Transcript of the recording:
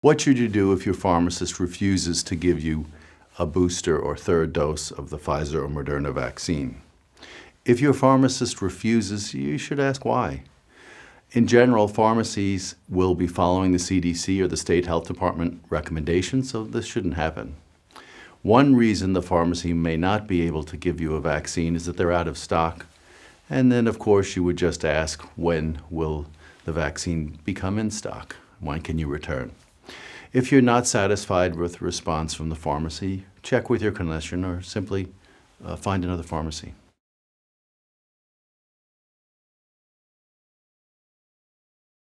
What should you do if your pharmacist refuses to give you a booster or third dose of the Pfizer or Moderna vaccine? If your pharmacist refuses, you should ask why. In general, pharmacies will be following the CDC or the state health department recommendations, so this shouldn't happen. One reason the pharmacy may not be able to give you a vaccine is that they're out of stock. And then, of course, you would just ask, when will the vaccine become in stock? When can you return? If you're not satisfied with the response from the pharmacy, check with your clinician or simply find another pharmacy.